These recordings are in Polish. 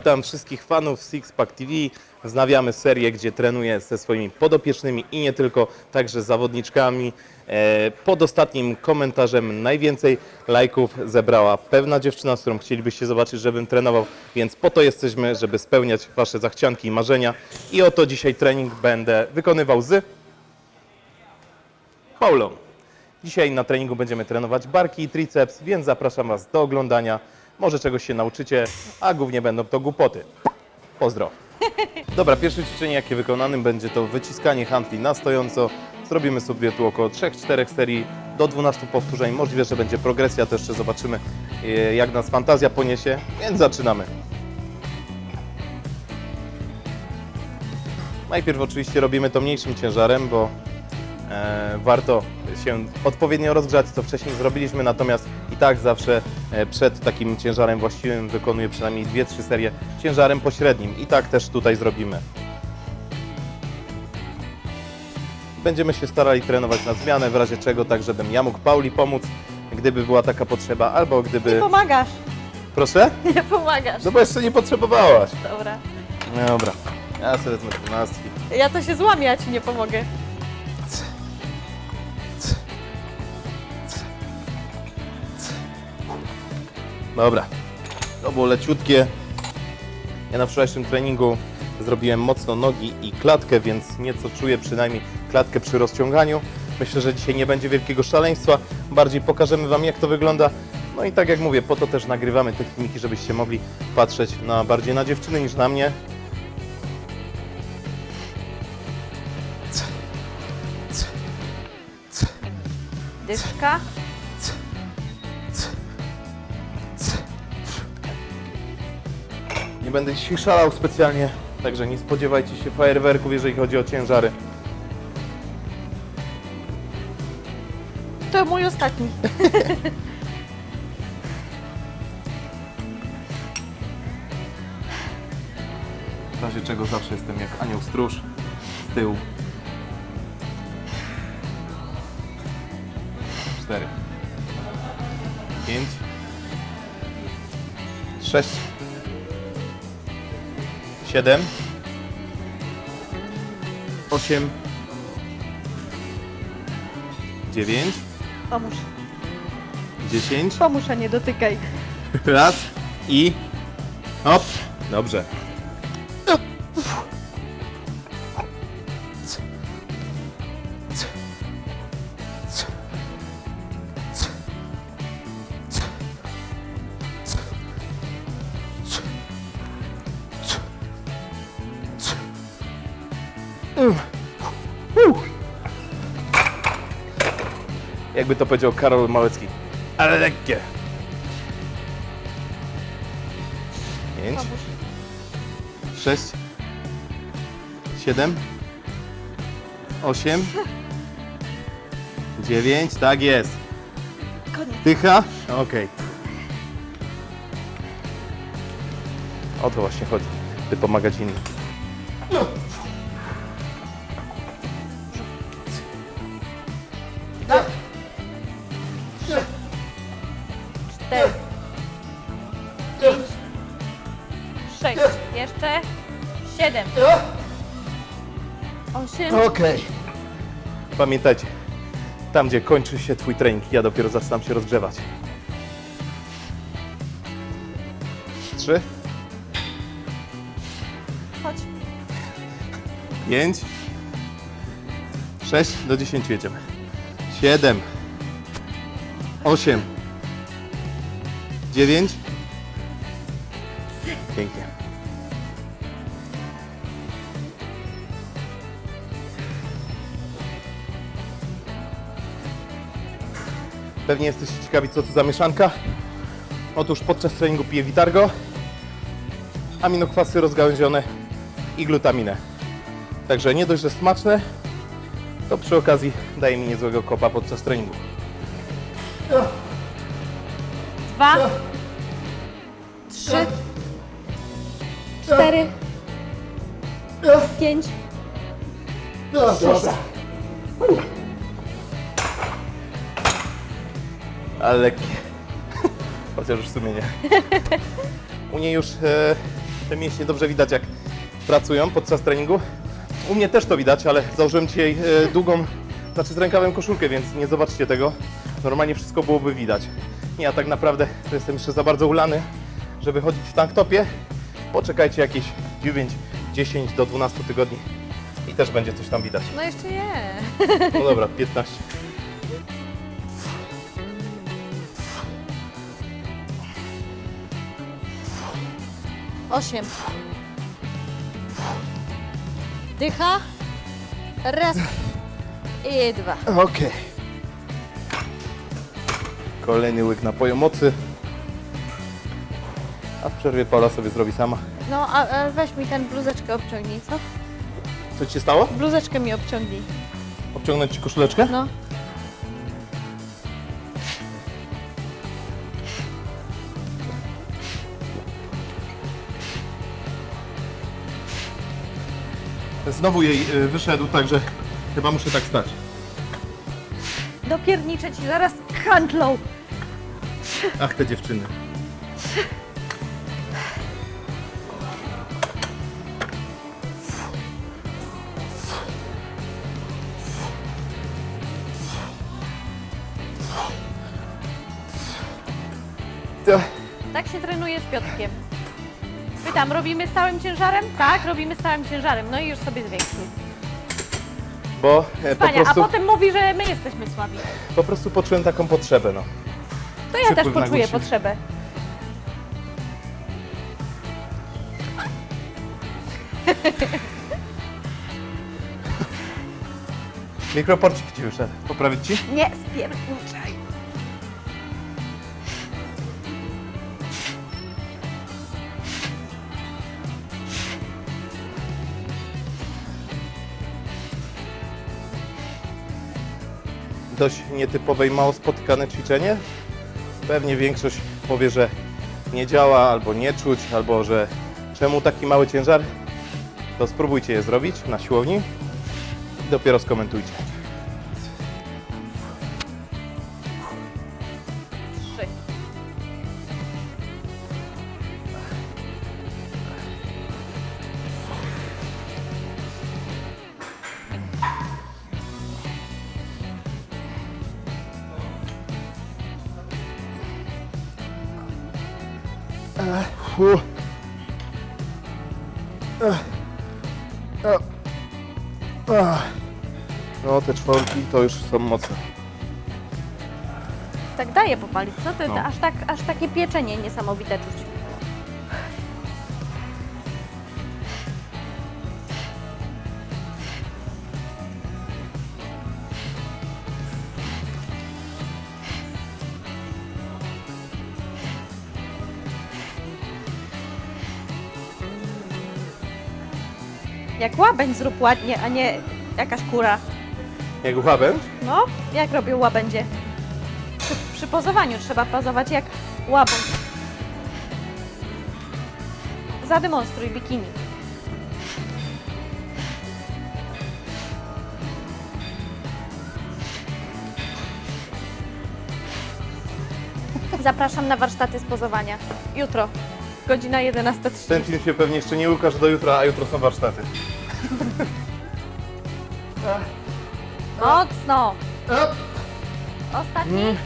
Witam wszystkich fanów Sixpack TV. Wznawiamy serię, gdzie trenuję ze swoimi podopiecznymi i nie tylko, także zawodniczkami. Pod ostatnim komentarzem najwięcej lajków zebrała pewna dziewczyna, z którą chcielibyście zobaczyć, żebym trenował, więc po to jesteśmy, żeby spełniać wasze zachcianki i marzenia. I oto dzisiaj trening będę wykonywał z Paulą. Dzisiaj na treningu będziemy trenować barki i triceps, więc zapraszam was do oglądania. Może czegoś się nauczycie, a głównie będą to głupoty. Pozdro. Dobra, pierwsze ćwiczenie jakie wykonanym będzie to wyciskanie handli na stojąco. Zrobimy sobie tu około 3-4 serii do 12 powtórzeń. Możliwe, że będzie progresja, to jeszcze zobaczymy jak nas fantazja poniesie, więc zaczynamy. Najpierw oczywiście robimy to mniejszym ciężarem, bo warto się odpowiednio rozgrzać, co wcześniej zrobiliśmy, natomiast i tak zawsze przed takim ciężarem właściwym wykonuję przynajmniej 2-3 serie ciężarem pośrednim i tak też tutaj zrobimy. Będziemy się starali trenować na zmianę, w razie czego tak, żebym ja mógł Pauli pomóc, gdyby była taka potrzeba, albo gdyby... Nie pomagasz. Proszę? Nie pomagasz. No bo jeszcze nie potrzebowałaś. Dobra. Dobra, ja sobie wezmę 12. Ja to się złamię, ja ci nie pomogę. Dobra, to było leciutkie. Ja na wczorajszym treningu zrobiłem mocno nogi i klatkę, więc nieco czuję przynajmniej klatkę przy rozciąganiu. Myślę, że dzisiaj nie będzie wielkiego szaleństwa. Bardziej pokażemy wam, jak to wygląda. No i tak jak mówię, po to też nagrywamy te filmiki, żebyście mogli patrzeć bardziej na dziewczyny niż na mnie. Dyszka. Nie będę dzisiaj szalał specjalnie, także nie spodziewajcie się fajerwerków, jeżeli chodzi o ciężary. To mój ostatni. W razie czego zawsze jestem jak anioł stróż z tyłu. 4, 5, 6, 7, 8, 9, Pomóż. 10. Pomóż, a nie dotykaj. Raz i hop. Dobrze. Jakby to powiedział Karol Małecki, ale lekkie. 5, Pomóż. 6, 7, 8, 9, tak jest. Koniec. Dycha? Okej. O to właśnie chodzi, by pomagać innym. Dwa. 4. 5. 6. Jeszcze. 7. 8. Okej. Pamiętajcie, tam gdzie kończy się twój trening, ja dopiero zaczynam się rozgrzewać. 3, Chodź. 5, 6, do 10 jedziemy. 7, 8, 9. Pięknie. Pewnie jesteście ciekawi, co to za mieszanka. Otóż podczas treningu piję Vitargo, aminokwasy rozgałęzione i glutaminę. Także nie dość, że smaczne, to przy okazji daje mi niezłego kopa podczas treningu. 2. 3. 4. 5. 6. Ale lekkie. Chociaż w sumie nie. U niej już Te mięśnie dobrze widać, jak pracują podczas treningu. U mnie też to widać, ale założyłem dzisiaj długą, znaczy z rękawem koszulkę, więc nie zobaczcie tego. Normalnie wszystko byłoby widać. Nie, a tak naprawdę to jestem jeszcze za bardzo ulany, żeby chodzić w tanktopie. Poczekajcie jakieś 9, 10 do 12 tygodni i też będzie coś tam widać. No jeszcze nie. No dobra, 15. Osiem. Dycha. Raz. I dwa. Okej. Kolejny łyk napoju mocy. A w przerwie Paula sobie zrobi sama. No, a weź mi ten bluzeczkę obciągnij, co? Co ci się stało? Bluzeczkę mi obciągnij. Obciągnąć ci koszuleczkę? No. Znowu jej wyszedł, także chyba muszę tak stać. Dopierniczę ci zaraz handlą. Ach, te dziewczyny. Tak się trenuje z Piotrkiem. Pytam, robimy stałym ciężarem? Tak, robimy stałym ciężarem. No i już sobie zwiększył. Bo po Pania, a prostu, potem mówi, że my jesteśmy słabi. po prostu poczułem taką potrzebę, no. To ja też Przypływ poczuję nagłośnienia. potrzebę. Mikroporcik ci wyszedł. Poprawić ci? Nie, spierniczaj. Dość nietypowe i mało spotykane ćwiczenie. Pewnie większość powie, że nie działa, albo nie czuć, albo że czemu taki mały ciężar. To spróbujcie je zrobić na siłowni i dopiero skomentujcie. 3. No te czwórki to już są mocne. Tak daje popalić, co? To No. aż takie pieczenie niesamowite czuć. Jak łabędź zrób ładnie, a nie jakaś kura. Jak łabędź? No, jak robią łabędzie? Przy pozowaniu trzeba pozować jak łabędź. Zademonstruj bikini. Zapraszam na warsztaty z pozowania. Jutro, godzina 11:30. Ten film się pewnie jeszcze nie ukaże do jutra, a jutro są warsztaty. Mocno. Ostatni.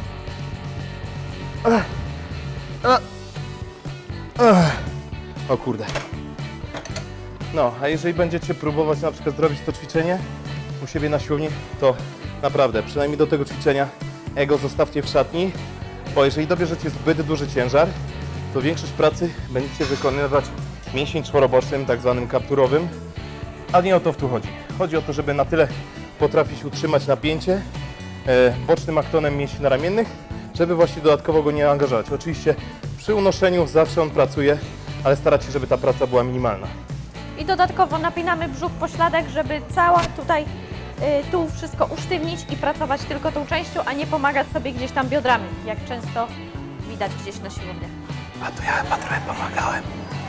O kurde. No, a jeżeli będziecie próbować na przykład zrobić to ćwiczenie u siebie na siłowni, to naprawdę, przynajmniej do tego ćwiczenia ego zostawcie w szatni, bo jeżeli dobierzecie zbyt duży ciężar, to większość pracy będziecie wykonywać mięsień czworobocznym, tak zwanym kapturowym, a nie o to tu chodzi. Chodzi o to, żeby na tyle potrafić utrzymać napięcie bocznym aktonem mięśni naramiennych, żeby właśnie dodatkowo go nie angażować. Oczywiście przy unoszeniu zawsze on pracuje, ale starać się, żeby ta praca była minimalna. I dodatkowo napinamy brzuch po śladach, żeby cała tutaj tu wszystko usztywnić i pracować tylko tą częścią, a nie pomagać sobie gdzieś tam biodrami, jak często widać gdzieś na siłowniach. A to ja chyba trochę pomagałem.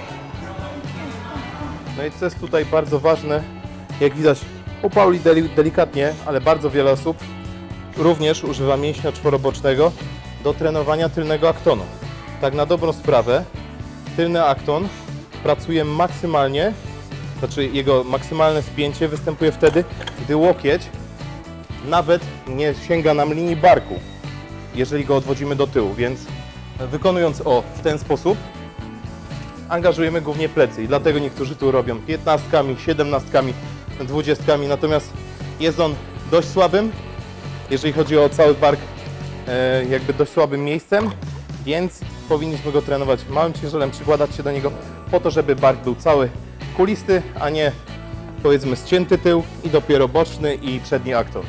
No i co jest tutaj bardzo ważne, jak widać u Pauli delikatnie, ale bardzo wiele osób również używa mięśnia czworobocznego do trenowania tylnego aktonu. Tak na dobrą sprawę, tylny akton pracuje maksymalnie, znaczy jego maksymalne spięcie występuje wtedy, gdy łokieć nawet nie sięga nam linii barku, jeżeli go odwodzimy do tyłu, więc wykonując w ten sposób angażujemy głównie plecy i dlatego niektórzy tu robią 15, 17, 20, natomiast jest on dość słabym, jeżeli chodzi o cały bark, jakby dość słabym miejscem, więc powinniśmy go trenować małym ciężarem, przykładać się do niego po to, żeby bark był cały kulisty, a nie powiedzmy ścięty tył i dopiero boczny i przedni aktor.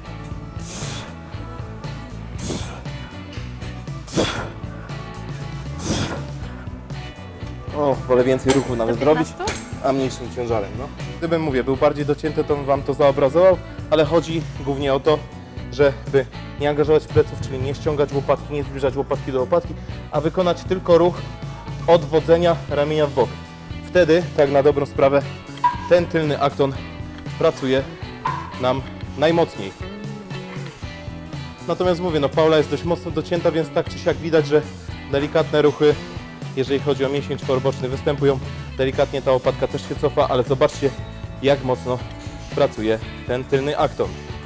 Wolę więcej ruchu nawet zrobić, a mniejszym ciężarem. No. Gdybym, mówię, był bardziej docięty, to bym Wam to zaobrazował, ale chodzi głównie o to, żeby nie angażować pleców, czyli nie ściągać łopatki, nie zbliżać łopatki do łopatki, a wykonać tylko ruch odwodzenia ramienia w bok. Wtedy, tak na dobrą sprawę, ten tylny akton pracuje nam najmocniej. Natomiast mówię, no Paula jest dość mocno docięta, więc tak czy siak widać, że delikatne ruchy, jeżeli chodzi o mięsień czworoboczny, występują. Delikatnie ta łopatka też się cofa, ale zobaczcie, jak mocno pracuje ten tylny akton.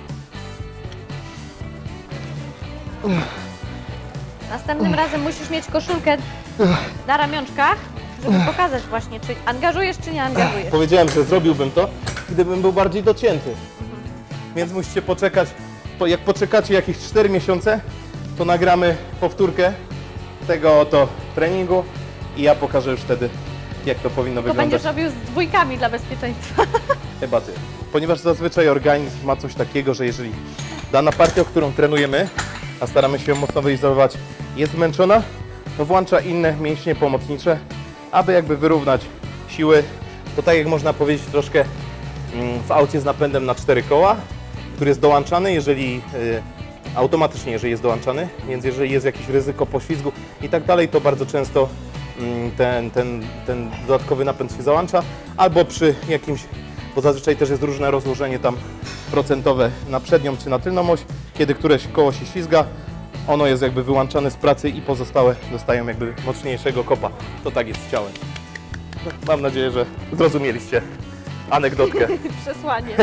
Następnym razem musisz mieć koszulkę na ramionczkach, żeby pokazać właśnie, czy angażujesz, czy nie angażujesz. Powiedziałem, że zrobiłbym to, gdybym był bardziej docięty. Więc musicie poczekać, jak poczekacie jakieś 4 miesiące, to nagramy powtórkę tego oto treningu i ja pokażę już wtedy, jak to powinno To wyglądać. będziesz robił z dwójkami dla bezpieczeństwa. Chyba ty. Ponieważ zazwyczaj organizm ma coś takiego, że jeżeli dana partia, którą trenujemy, a staramy się ją mocno wyizolować, jest zmęczona, to włącza inne mięśnie pomocnicze, aby jakby wyrównać siły. To tak jak można powiedzieć troszkę w aucie z napędem na 4 koła, który jest dołączany, jeżeli automatycznie, jeżeli jest dołączany, więc jeżeli jest jakieś ryzyko poślizgu i tak dalej, to bardzo często ten dodatkowy napęd się załącza, albo przy jakimś, bo zazwyczaj też jest różne rozłożenie tam procentowe na przednią czy na tylną oś, kiedy któreś koło się ślizga, ono jest jakby wyłączane z pracy i pozostałe dostają jakby mocniejszego kopa. To tak jest z ciałem. Mam nadzieję, że zrozumieliście anegdotkę. Przesłanie.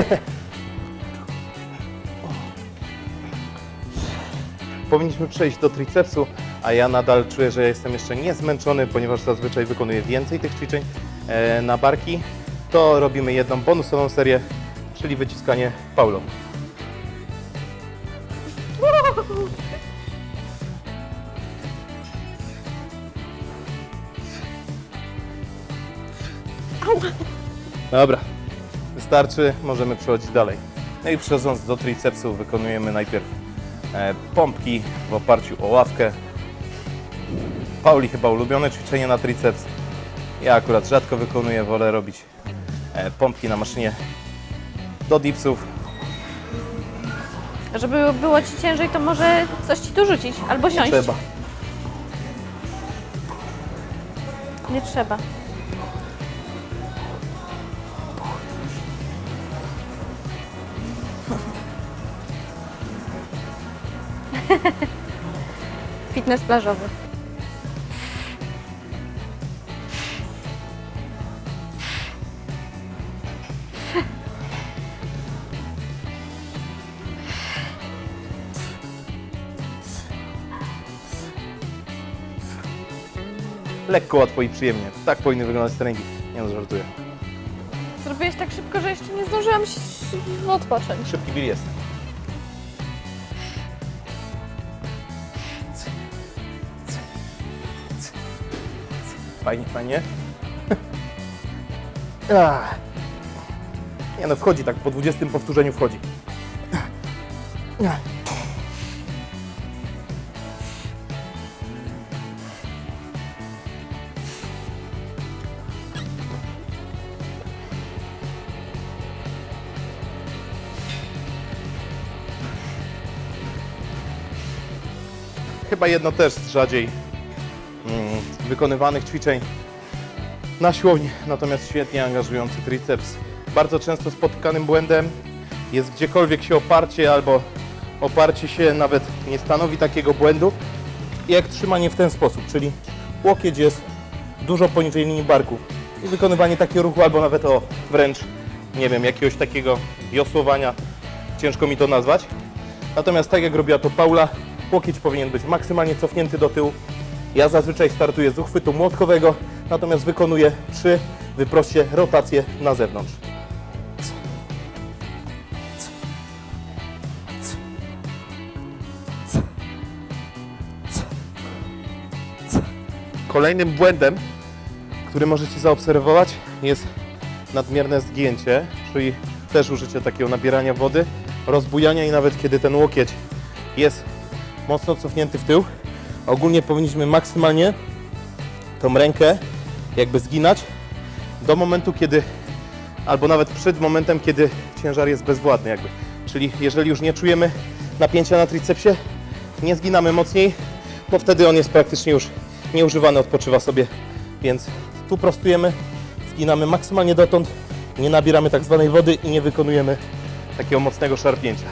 Powinniśmy przejść do tricepsu, a ja nadal czuję, że jestem jeszcze niezmęczony, ponieważ zazwyczaj wykonuję więcej tych ćwiczeń na barki. To robimy jedną bonusową serię, czyli wyciskanie Paulą. Dobra, wystarczy, możemy przechodzić dalej. No i przechodząc do tricepsu, wykonujemy najpierw pompki w oparciu o ławkę. Pauli chyba ulubione ćwiczenie na triceps. Ja akurat rzadko wykonuję, wolę robić pompki na maszynie do dipsów. Żeby było Ci ciężej, to może coś Ci tu rzucić, albo siąść. Trzeba. Nie trzeba. Fitness plażowy. Lekko, łatwo i przyjemnie. Tak powinny wyglądać treningi. Nie no, żartuję. Zrobiłeś tak szybko, że jeszcze nie zdążyłam odpocząć. Szybki Bill jest. Fajnie, fajnie. Nie no, wchodzi tak, po 20 powtórzeniu wchodzi. Chyba jedno też z rzadziej wykonywanych ćwiczeń na siłowni, natomiast świetnie angażujący triceps. Bardzo często spotykanym błędem jest gdziekolwiek się oparcie albo oparcie się nawet nie stanowi takiego błędu, jak trzymanie w ten sposób, czyli łokieć jest dużo poniżej linii barku. i wykonywanie takiego ruchu, albo nawet wręcz, nie wiem, jakiegoś takiego wiosłowania, ciężko mi to nazwać. Natomiast tak jak robiła to Paula, łokieć powinien być maksymalnie cofnięty do tyłu. Ja zazwyczaj startuję z uchwytu młotkowego, natomiast wykonuję przy wyproście rotację na zewnątrz. Kolejnym błędem, który możecie zaobserwować, jest nadmierne zgięcie, czyli też użycie takiego nabierania wody, rozbujania i nawet kiedy ten łokieć jest mocno cofnięty w tył, ogólnie powinniśmy maksymalnie tą rękę jakby zginać do momentu, kiedy, albo nawet przed momentem, kiedy ciężar jest bezwładny jakby. Czyli jeżeli już nie czujemy napięcia na tricepsie, nie zginamy mocniej, to wtedy on jest praktycznie już nieużywany, odpoczywa sobie, więc tu prostujemy, zginamy maksymalnie dotąd, nie nabieramy tak zwanej wody i nie wykonujemy takiego mocnego szarpnięcia.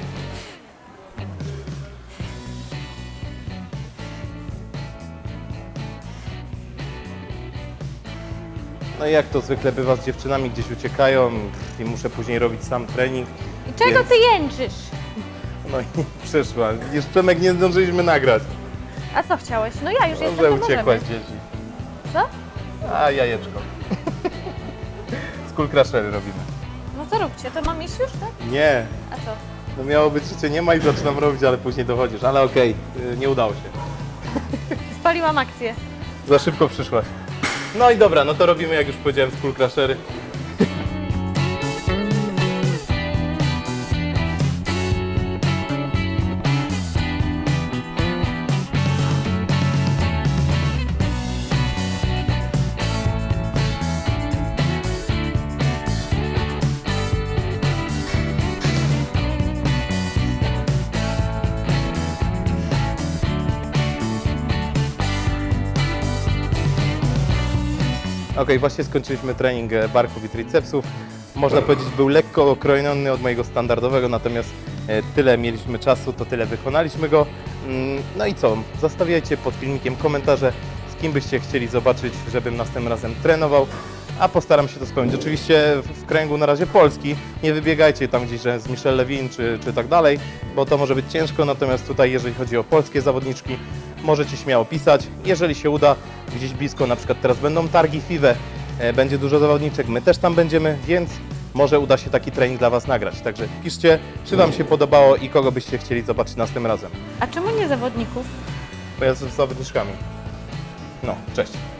No i jak to zwykle bywa z dziewczynami, gdzieś uciekają i muszę później robić sam trening. I czego Więc- ty jęczysz? No i przyszła. Widzisz, Przemek, nie zdążyliśmy nagrać. A co chciałeś? No ja już jestem, Że to możemy. uciekłaś dzieci. Co? A, jajeczko. Skull crushery robimy. No to róbcie, to mam iść już, tak? Nie, A co? no miało być, że cię nie ma i zaczynam robić, ale później dochodzisz. Ale okej, nie udało się. Spaliłam akcję. Za szybko przyszłaś. No i dobra, no to robimy, jak już powiedziałem, skull crushery. Ok, właśnie skończyliśmy trening barków i tricepsów. Można powiedzieć, był lekko okrojony od mojego standardowego, natomiast tyle mieliśmy czasu, to tyle wykonaliśmy go. No i co? Zostawiajcie pod filmikiem komentarze, z kim byście chcieli zobaczyć, żebym następnym razem trenował, a postaram się to spełnić. Oczywiście w kręgu na razie Polski, nie wybiegajcie tam gdzieś, że z Michelle Levin czy tak dalej, bo to może być ciężko, natomiast tutaj, jeżeli chodzi o polskie zawodniczki, możecie śmiało pisać. Jeżeli się uda, gdzieś blisko, na przykład teraz będą targi FIWE, będzie dużo zawodniczek, my też tam będziemy, więc może uda się taki trening dla Was nagrać. Także piszcie, czy Wam się podobało i kogo byście chcieli zobaczyć następnym razem. A czemu nie zawodników? Bo ja z zawodniczkami. No, cześć.